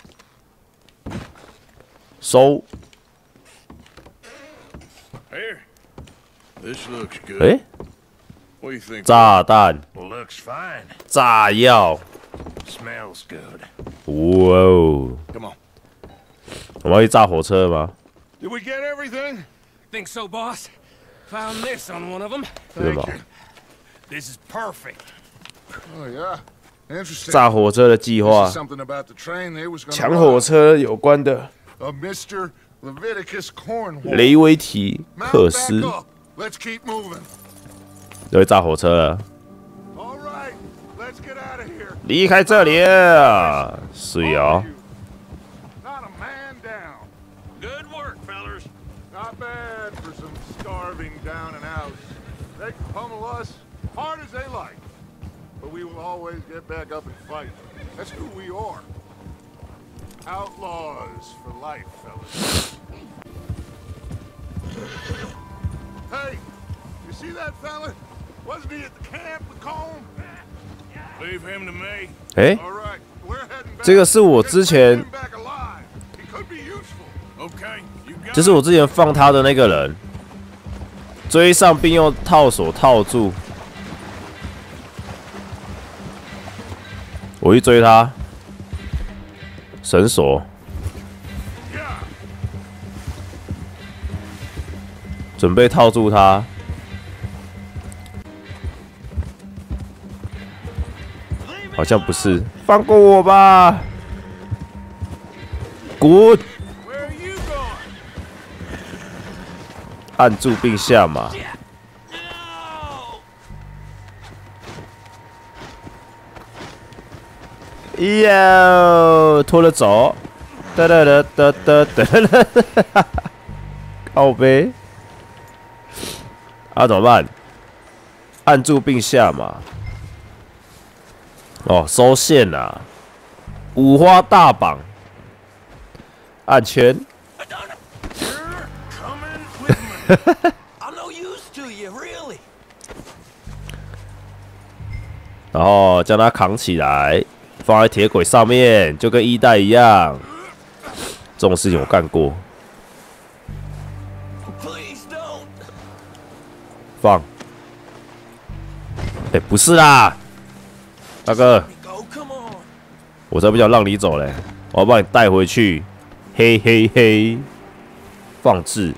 A: 收。
B: Here, this looks good.
A: 哎，
B: What do you think?
A: 炸弹、
C: Looks fine.
A: 炸药，
C: Smells good.
A: 哇哦！
B: Come on.
A: 我们要去炸火车吗？
B: Did we get everything?
C: Think so, boss? Found this on one of them.
A: 对吧？
C: This is perfect.
B: Oh yeah, interesting.
A: 炸火车的计
B: This
A: 划
B: is，something about the train they was
A: 抢
B: gonna
A: 火
B: rob.
A: 车有关的。
B: A Mr. Leviticus Cornwall.
A: 雷维提
B: Mount
A: 克
B: back
A: 斯
B: up. Let's keep moving.
A: 都会炸火车了，
B: All right, let's get out of here.
A: 离开这里啊！水哦，
B: Not a man down.
D: Good work, fellers.
B: Not bad for some starving down and outs. They can pummel us hard as they like, but we will always get back up and fight. That's who we are. Outlaws for life, fellas. Hey, you see that fella? Wasn't he at the camp with Colm?
D: Leave him to me.
A: 哎，
B: All right, we're heading back.
A: 这个是我之前
B: Get him back alive. He could be useful.
D: Okay, you got
A: 这是我之前放他的那个人，追上并用套索套住。我去追他，绳索，
B: Yeah.
A: 准备套住他。好像不是，放过我吧！滚！
D: Where are you going?
A: 按住并下马。
D: No!
A: 哟，拖着走，哒哒哒哒哒哒哒，靠背。啊，怎么办？按住并下马。哦，收线啦！五花大绑，按圈。
D: You're coming with me.
H: I'm no use to you, really.
A: 然后将它扛起来，放在铁轨上面，就跟一代一样。这种事情我干过。
H: Please don't.
A: 放。哎，不是啦，大哥，
H: Go, come on.
A: 我才不想让你走嘞，我要把你带回去。嘿嘿嘿，放置。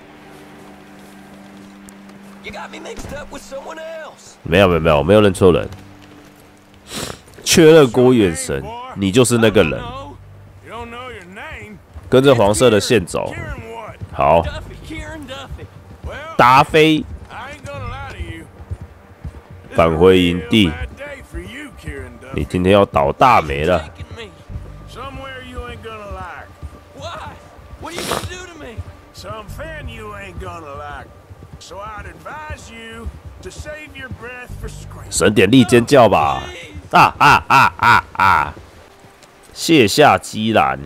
H: You got me mixed up with someone else.
A: 没有，我没有认错人。确认过眼神，你就是那个人。
D: No, you don't know your name.
A: 跟着黄色的线走。
D: Kieran what?
A: 好，
H: Duffy, Kieran Duffy.
D: Well,
A: 达菲
D: I ain't gonna lie to you. This
A: 返
D: is a
A: 回营
D: real
A: 地。
D: bad day for you, Kieran
A: 你
D: Duffy.
A: 今天要倒大霉了。
H: Taking me.
D: Somewhere you ain't gonna like.
H: Why? What are you gonna do to me?
D: Something you ain't gonna like. So I'd advise you to save your breath for screaming.
A: 省点力尖叫吧！啊！卸下机栏，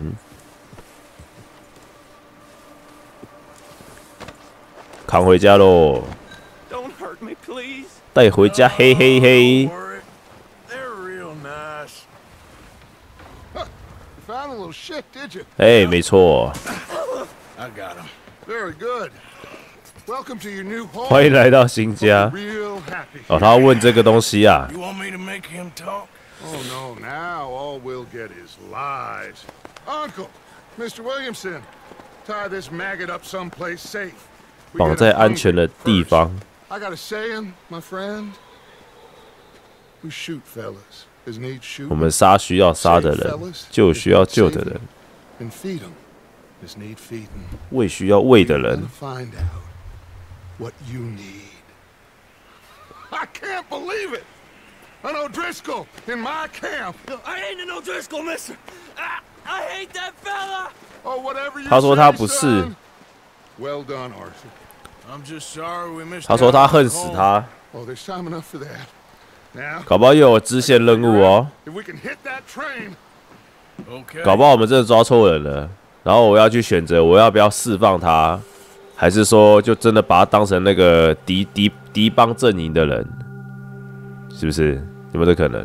A: 扛回家喽！
H: Don't hurt me, please.
A: 带回家，嘿嘿嘿
D: Don't！worry. They're real nice.
B: You found a little shit, did you?
A: 哎，没错，
D: I got him.
B: Very good. Welcome to your new home.
A: 欢迎来到新家。
B: Real happy.
A: 哦，他要问这个东西啊，
D: You want me to make him talk?
B: Oh no, now all we'll get is lies. Uncle, Mr. Williamson, tie this maggot up someplace safe. We
A: 绑
B: get
A: 在
B: him
A: 安全的
B: hungry
A: 地
B: first.
A: 方。
B: I got a saying, my friend. We shoot fellas as need shoot
A: 我们杀需要杀的人，救需要救的人，
B: and feed them as need feeding.
A: 喂需要喂的
B: We're
A: 人
B: gonna。find out what you need. I can't believe it! An O'Driscoll in my camp.
H: I ain't an O'Driscoll, mister. I hate that fella.
B: Oh, whatever you
A: 他说他
B: say,
A: 不是
B: son. Well done, Arthur.
D: I'm just sorry we missed
A: 他说
D: out
A: 他
D: on
A: 恨
D: the
A: 死
D: call.
A: 他，
B: Oh, there's time enough for that. Now,
A: 搞不好又有支线任务哦。
B: if we can hit that train,
D: Okay.
A: 搞不好我们真的抓错人了，然后我要去选择我要不要释放他， 还是说就真的把他当成那个敌邦阵营的人？是不是？有没有这可能？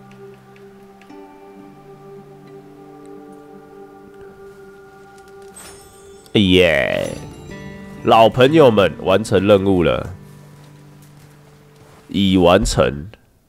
A: 耶！老朋友们完成任务了，已完成。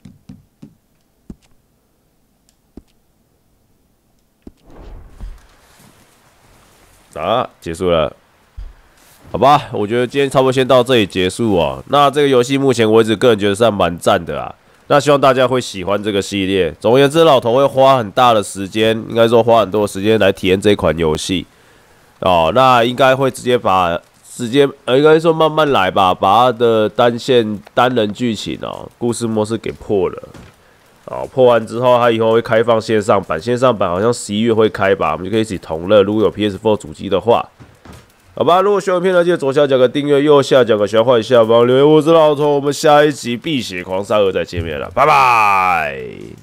A: 啊，结束了，好吧，我觉得今天差不多先到这里结束哦。那这个游戏目前为止，个人觉得是蛮赞的啊。那希望大家会喜欢这个系列。总而言之，老头会花很大的时间，应该说花很多的时间来体验这款游戏哦。那应该会直接应该说慢慢来吧，把它的单人剧情哦，故事模式给破了。哦，破完之后，它以后会开放线上版，线上版好像11月会开吧，我们就可以一起同乐。如果有 PS4 主机的话，好吧。如果喜欢片呢，记得左下角个订阅，右下角个小换下方留言。我是老头，我们下一集《碧血狂杀2》再见面了，拜拜。